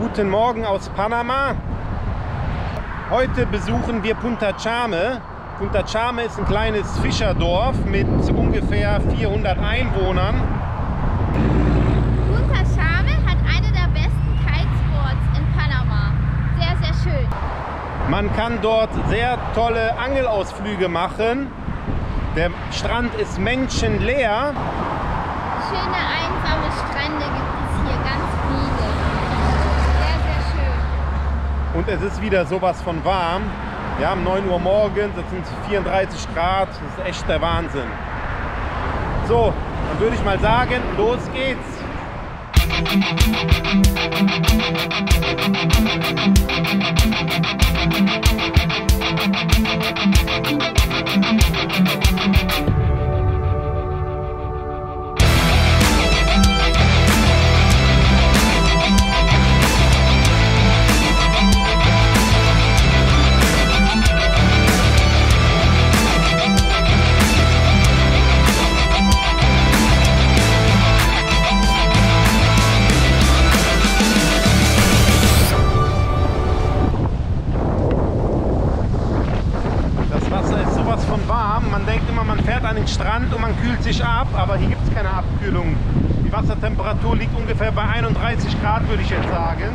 Guten Morgen aus Panama. Heute besuchen wir Punta Chame. Punta Chame ist ein kleines Fischerdorf mit ungefähr 400 Einwohnern. Punta Chame hat eine der besten Kitespots in Panama. Sehr, sehr schön. Man kann dort sehr tolle Angelausflüge machen. Der Strand ist menschenleer. Schöne einsame Strände gibt es hier, ganz viele. Sehr, sehr schön. Und es ist wieder sowas von warm. Ja, um 9 Uhr morgens, das sind 34 Grad, das ist echt der Wahnsinn. So, dann würde ich mal sagen, los geht's. Man denkt immer, man fährt an den Strand und man kühlt sich ab, aber hier gibt es keine Abkühlung. Die Wassertemperatur liegt ungefähr bei 31 Grad, würde ich jetzt sagen.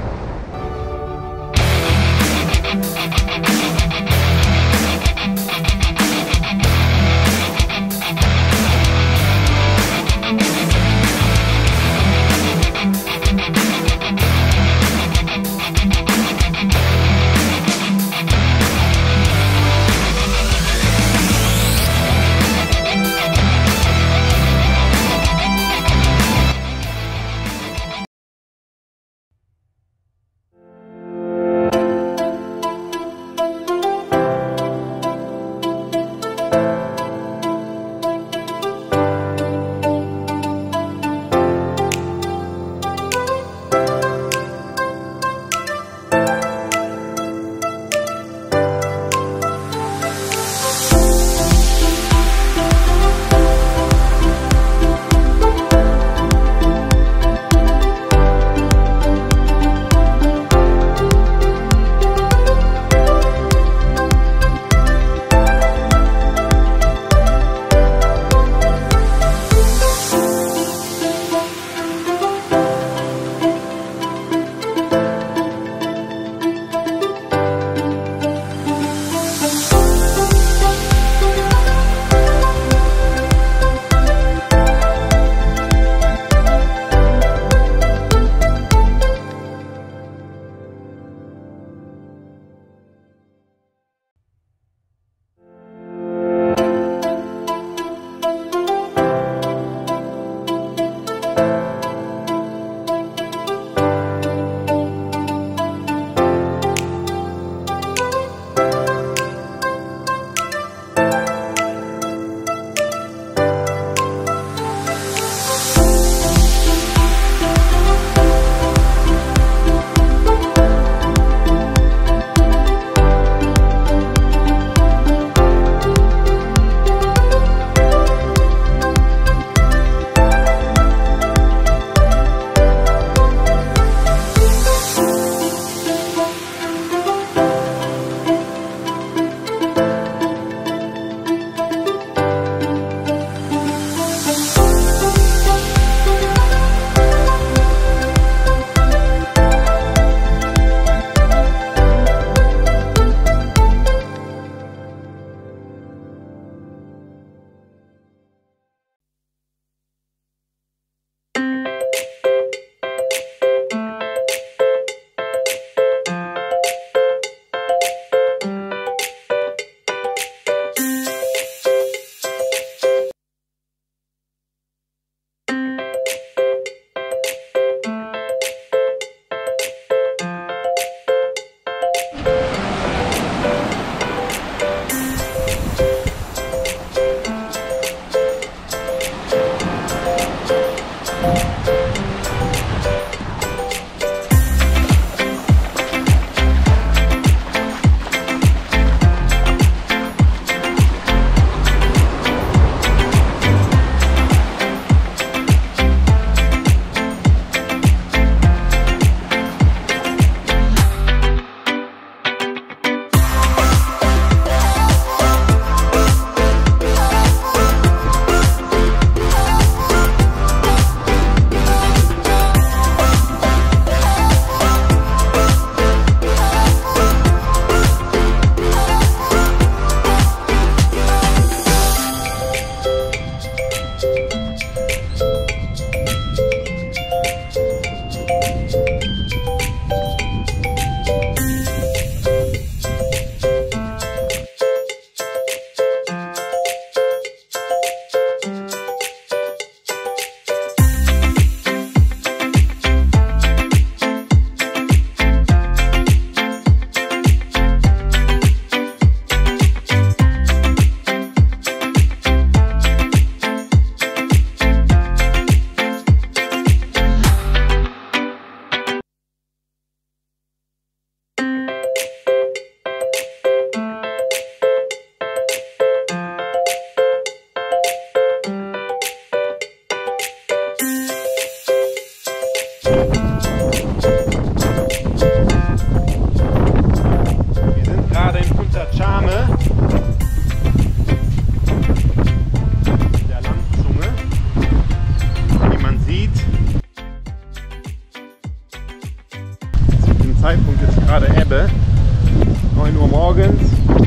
Zeitpunkt ist gerade Ebbe. 9 Uhr morgens,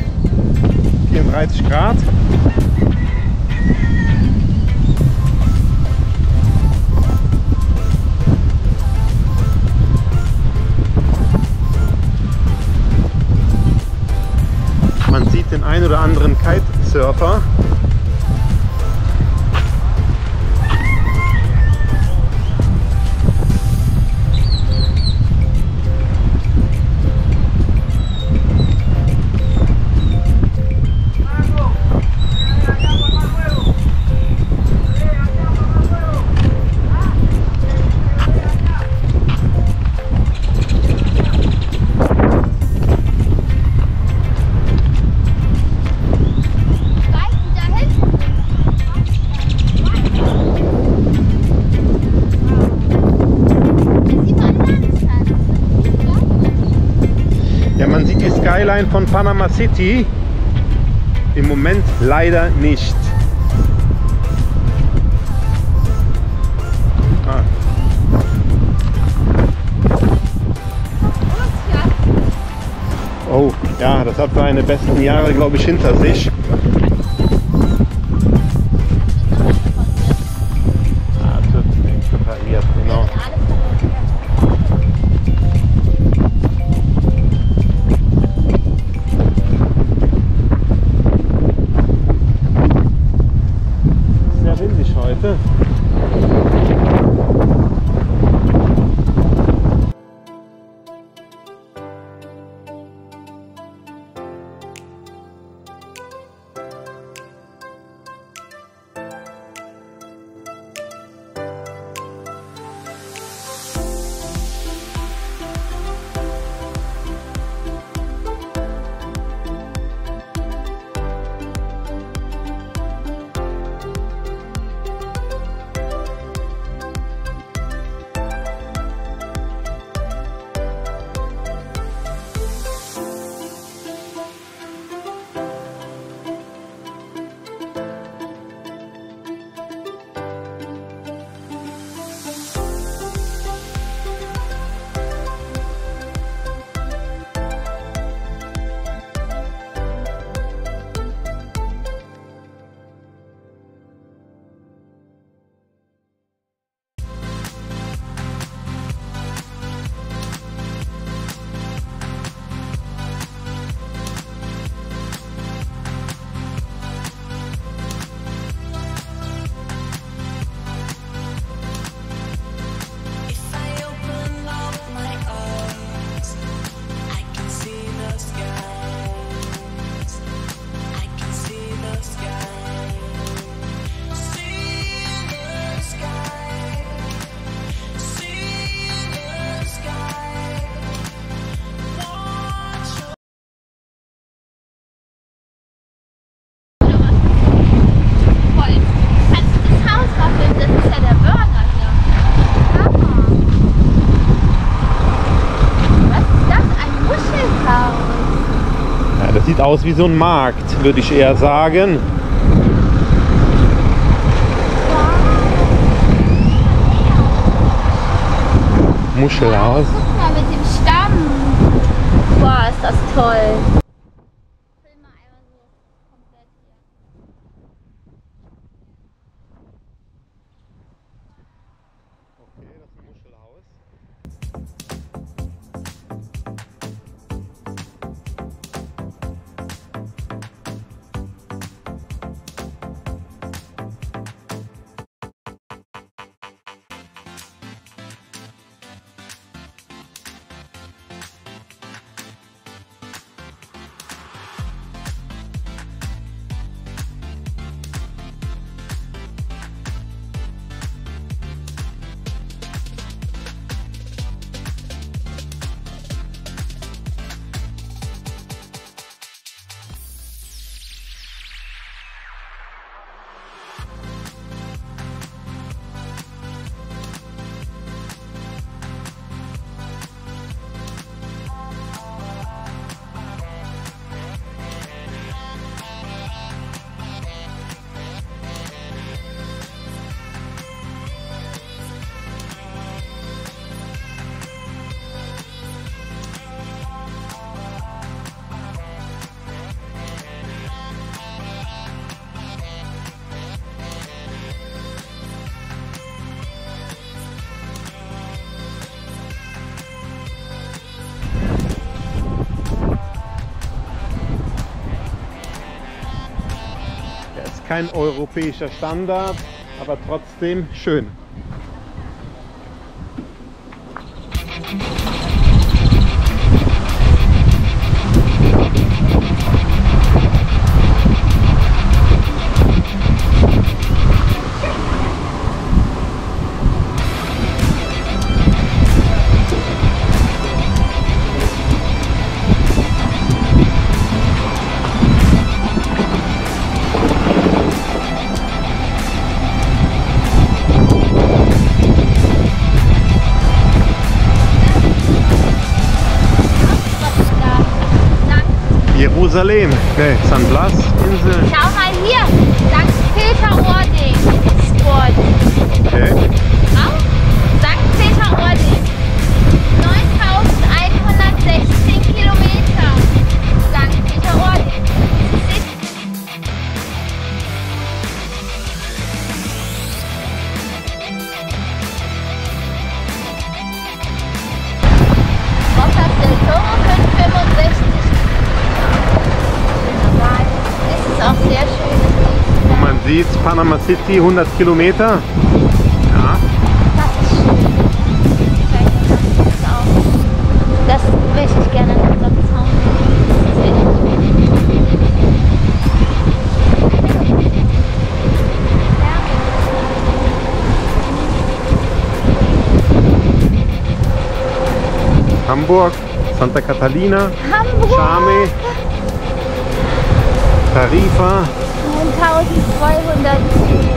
34 Grad. Man sieht den ein oder anderen Kitesurfer. Ja, man sieht die Skyline von Panama City im Moment leider nicht. Ah. Oh, ja, das hat seine besten Jahre, glaube ich, hinter sich. Ah, es wird repariert, genau. Sehr windig heute. Das sieht aus wie so ein Markt, würde ich eher sagen. Muschelhaus. Guck mal mit dem Stamm. Boah, ist das toll. Film mal einmal so komplett hier. kein europäischer Standard, aber trotzdem schön. Jerusalem. Okay, San Blas Insel. Schau mal hier, St. Peter-Ording Sport. Okay. Auch St. Peter-Ording. 9116 Kilometer. St. Peter-Ording. Rotterdam del Toro 565. Das ist auch sehr schön. Und man sieht Panama City 100 Kilometer. Ja. Das ist schön. Das möchte ich gerne in unserem Zaun. Das ist echt Hamburg, Santa Catalina, Hamburg. Chame, Tarifa. 1200.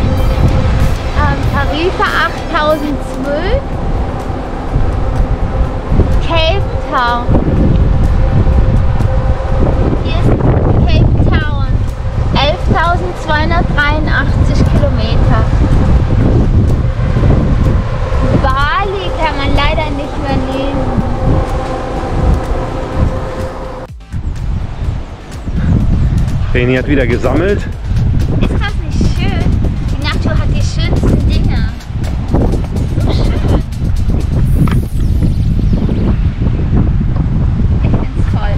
Tarifa 8012. Cape Town. Hier ist Cape Town. 11.283 Kilometer. Bali kann man leider nicht mehr lesen. Reni hat wieder gesammelt. Ist das nicht schön? Die Natur hat die schönsten Dinge. So schön. Ich find's toll.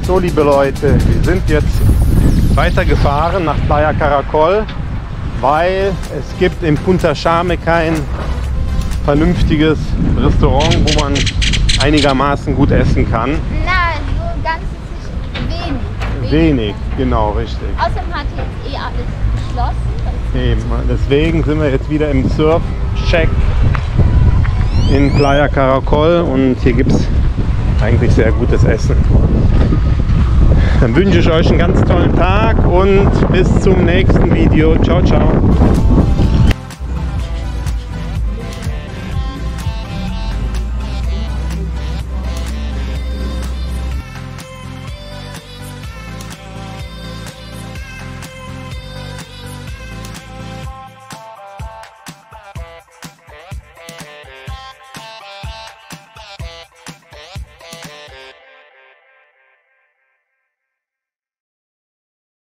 So, liebe Leute, wir sind jetzt weitergefahren nach Playa Caracol, weil es gibt in Punta Chame kein vernünftiges Restaurant, wo man einigermaßen gut essen kann. Na, so ganz wenig. Wenig, genau, richtig. Außerdem hat jetzt alles geschlossen. Eben, deswegen sind wir jetzt wieder im Surf-Shack in Playa Caracol und hier gibt es eigentlich sehr gutes Essen. Dann wünsche ich euch einen ganz tollen Tag und bis zum nächsten Video. Ciao, ciao.